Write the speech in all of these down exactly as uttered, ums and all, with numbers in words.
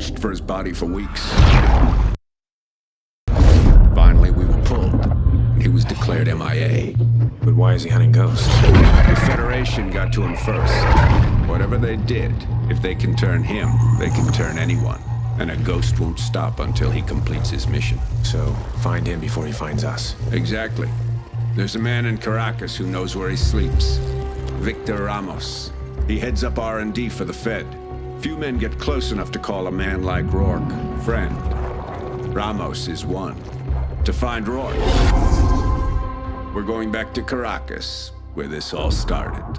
searched for his body for weeks. Finally, we were pulled, and he was declared M I A. But why is he hunting ghosts? The Federation got to him first. Whatever they did, if they can turn him, they can turn anyone. And a ghost won't stop until he completes his mission. So, find him before he finds us. Exactly. There's a man in Caracas who knows where he sleeps. Victor Ramos. He heads up R and D for the Fed. Few men get close enough to call a man like Rourke friend. Ramos is one. To find Rourke, we're going back to Caracas, where this all started.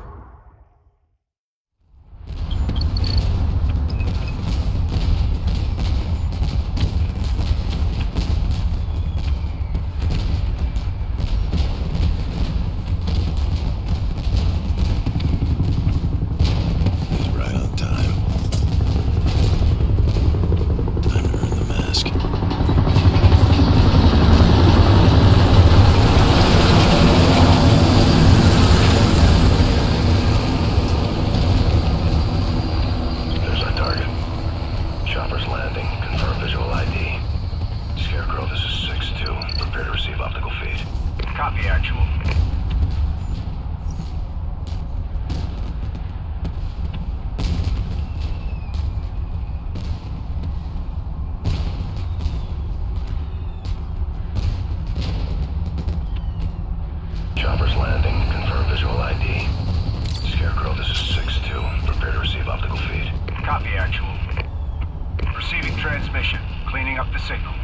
Chopper's landing. Confirm visual I D. Scarecrow, this is six two. Prepare to receive optical feed. Copy, actual. Receiving transmission. Cleaning up the signal.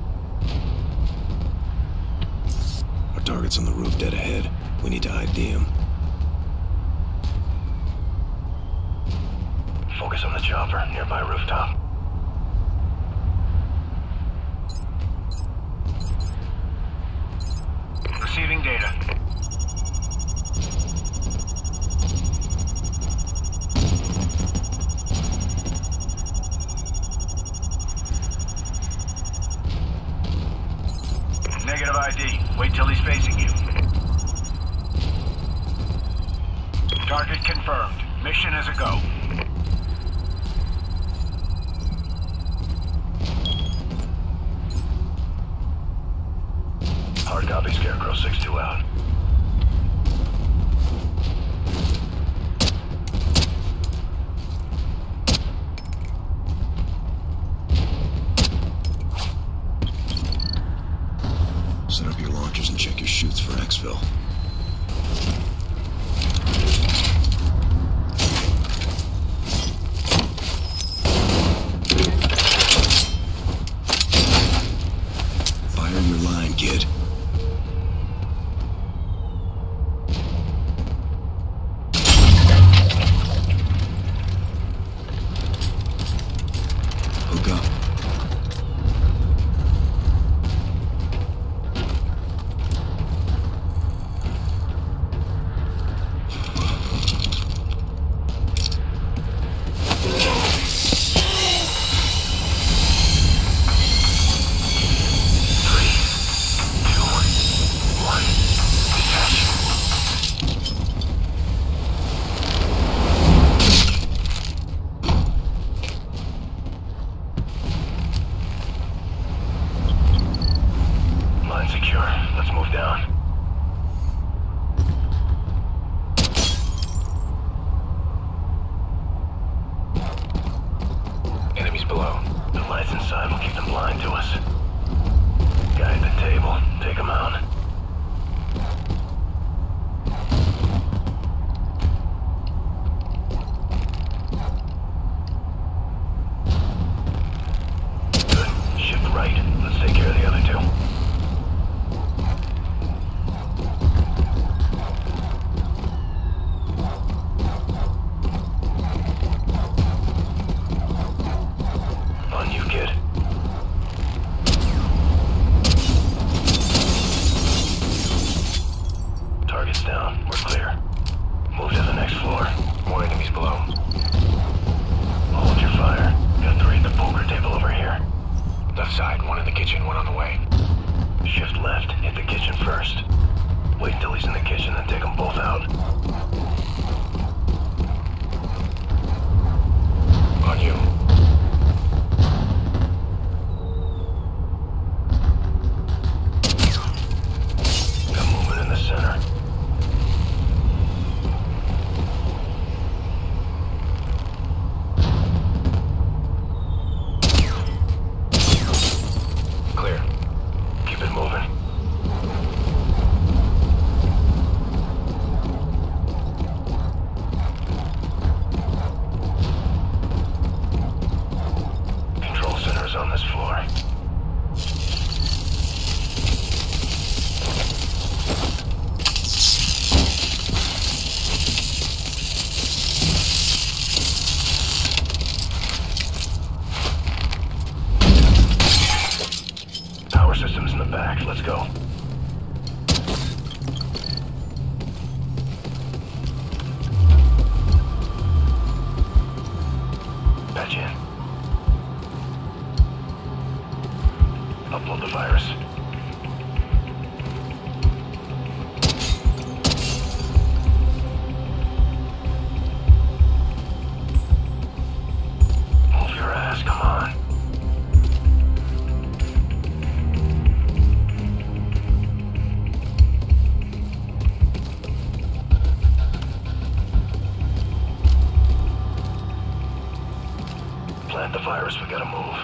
Our target's on the roof dead ahead. We need to I D him. Focus on the chopper, nearby rooftop. Receiving data. Negative I D. Wait till he's facing you. Target confirmed. Mission is a go. Hard copy, Scarecrow, six two out. Set up your launchers and check your chutes for exfil. Fire your line, kid. Hook up. Secure. Let's move down. Enemies below. The lights inside will keep them blind to us. Guy at the table. Take him out. Good. Shift right. Let's take care of the other two. Target's down. We're clear. Move to the next floor. More enemies below. Hold your fire. Got three at the poker table over here. Left side, one in the kitchen, one on the way. Shift left. Hit the kitchen first. Wait till he's in the kitchen, then take them both out. On you. virus, we gotta move.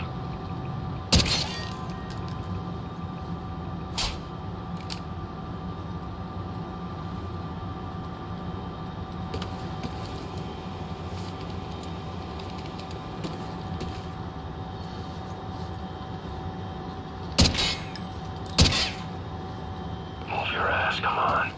Move your ass, come on.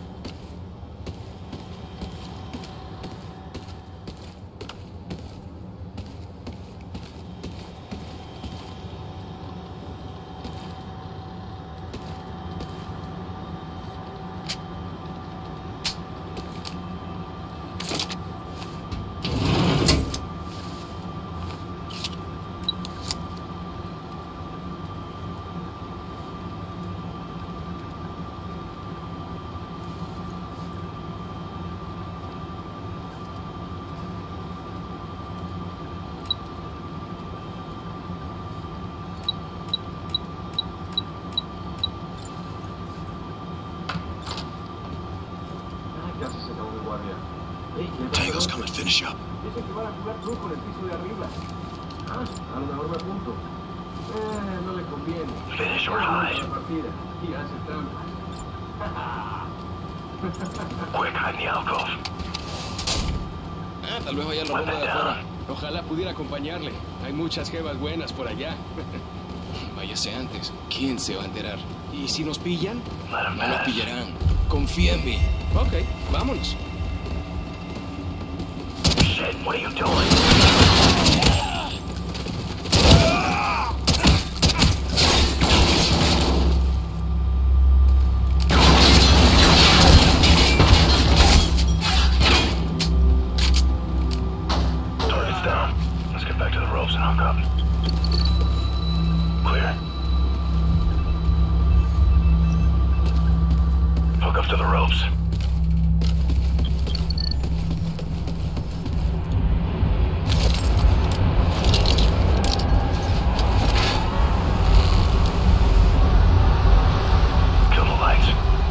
Tango's coming, finish up. Dicen que van a jugar truco en el piso de arriba. Ah, a lo mejor me apunto. Eh, no le conviene. Finish or hide. La partida y hace trampa. Quick, hide in the alcove. Ah, tal vez vaya a la ronda de afuera. Ojalá pudiera acompañarle. Hay muchas jevas buenas por allá. Váyase antes. ¿Quién se va a enterar? ¿Y si nos pillan? Let him No nos pass. pillarán. Confía en mí. Ok, vámonos. Shit, what are you doing? Target's down. Let's get back to the ropes and hook up. Clear. Hook up to the ropes. Kill the lights.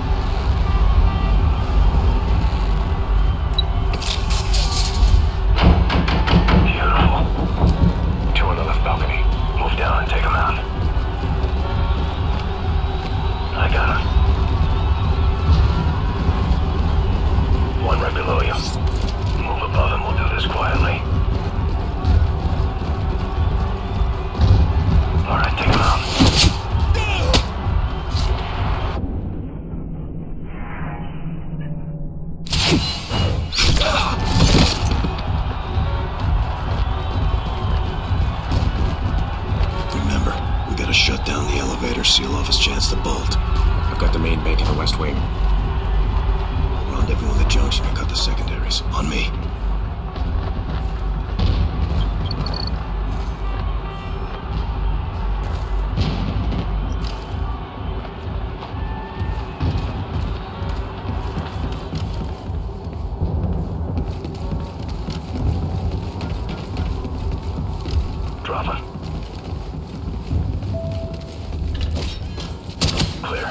Beautiful. Two on the left balcony. Move down and take them out. I got him. One right below you. Move above and we'll do this quietly. Alright, take him out. Remember, we gotta shut down the elevator, seal off his chance to bolt. I've got the main bank in the West Wing. Rendezvous in the junction and cut the secondaries. On me. Drop him. Clear.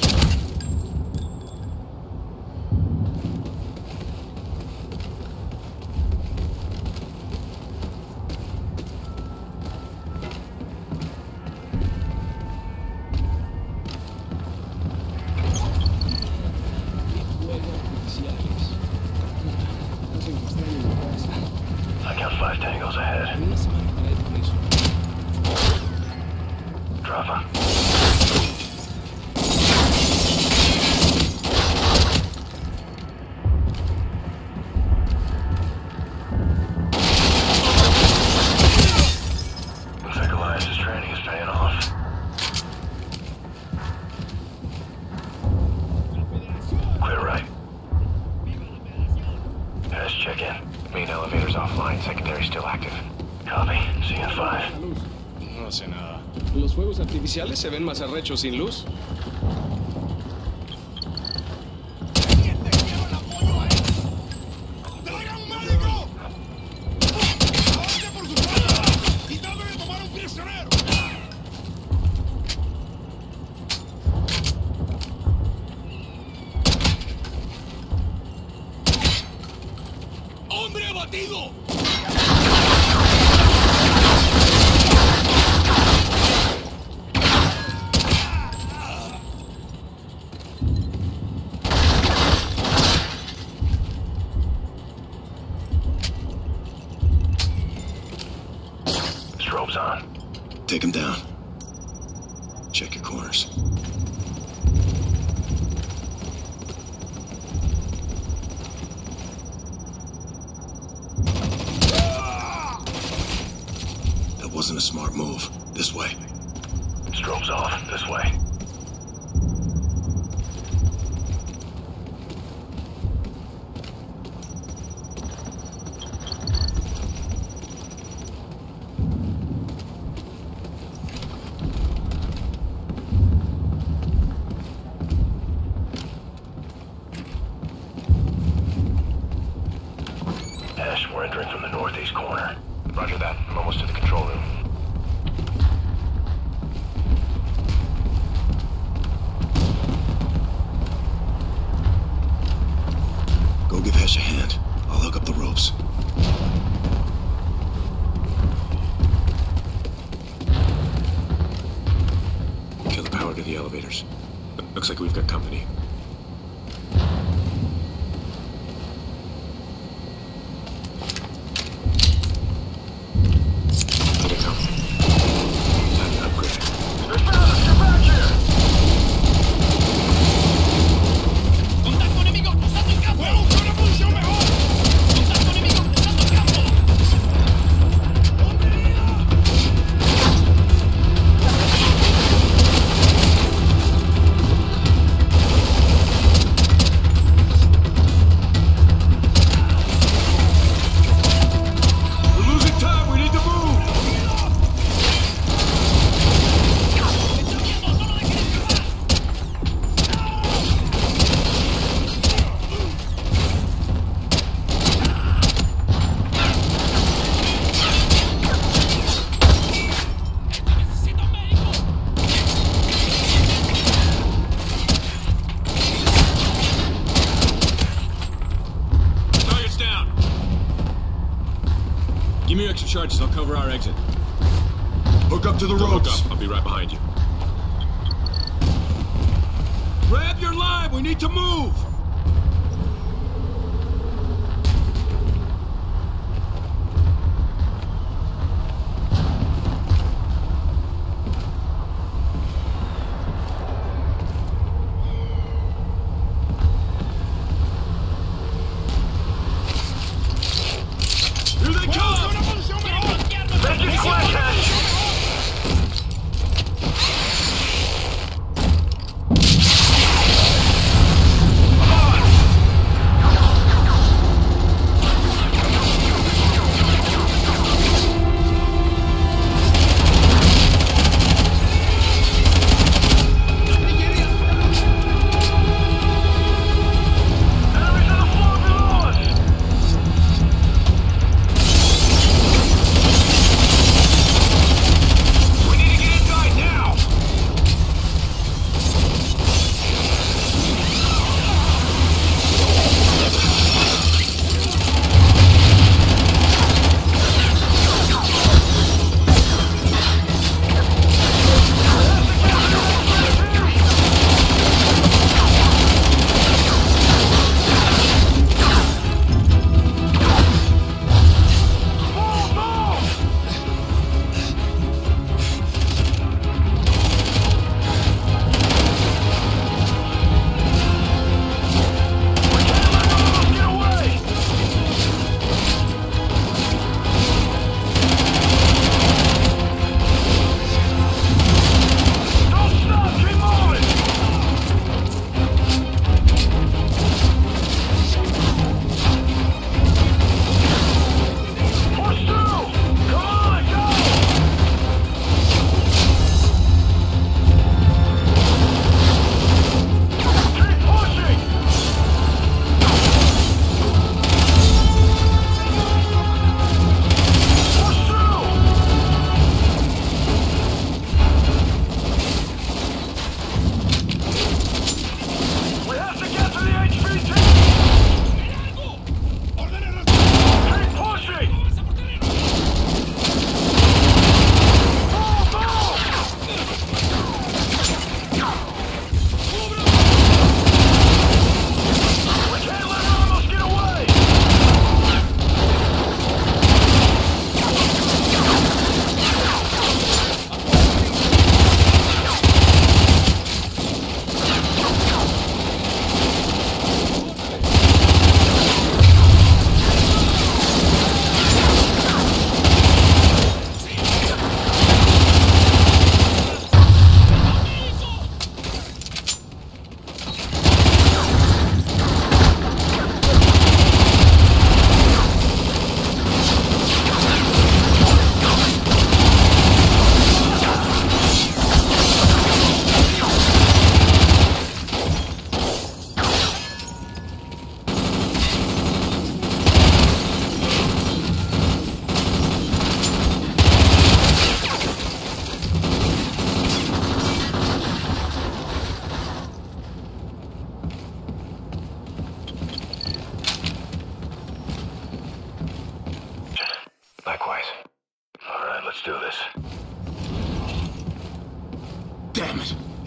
I count five tangos ahead. Drop him. Looks like Elias's training is paying off. Clear right. Guys, check in. Main elevator's offline, secondary still active. Copy. See you in five. La luz. No hace nada. Los fuegos artificiales se ven más arrechos sin luz. ¡Hombre abatido! Take him down. Check your corners. That wasn't a smart move. This way. Strobe's off. This way. Ash, we're entering from the northeast corner. Roger that. I'm almost to the control room. Go give Ash a hand. I'll hook up the ropes. Kill the power to the elevators. Looks like we've got company. Here they come. Time to upgrade. They found us! Get back here! ¡Contacto enemigo! ¡Cruzando el campo! ¡Puedo usar una munición mejor! ¡Contacto enemigo! ¡Cruzando el campo! We're losing time! We need to move! ¡Necesito un médico! Target's down. Give me your extra charges. I'll cover our exit. Hook up to the Don't hook ropes! up. I'll be right behind you. Grab your line! We need to move! Here they ¡Puedo usar come! una munición mejor! Make it quick, Ash!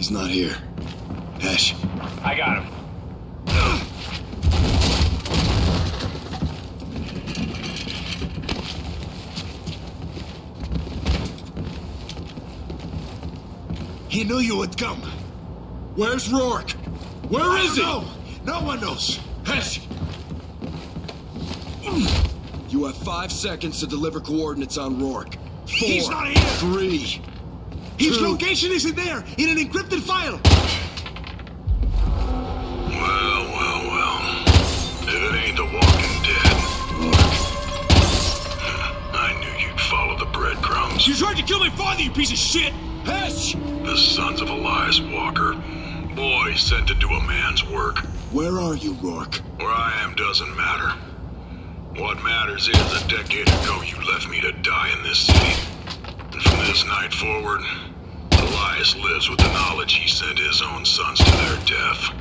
He's not here. Hesh. I got him. He knew you would come. Where's Rourke? Where is he? No, no one knows. Hesh! You have five seconds to deliver coordinates on Rourke. Four, He's not here. Three. His two. location isn't there, in an encrypted file. Well, well, well. If it ain't the Walking Dead. I knew you'd follow the breadcrumbs. You tried to kill my father, you piece of shit! Hesh! The sons of Elias Walker. Boys sent to do a man's work. Where are you, Rourke? Where I am doesn't matter. What matters is a decade ago you left me to die in this city. And from this night forward, Elias lives with the knowledge he sent his own sons to their death.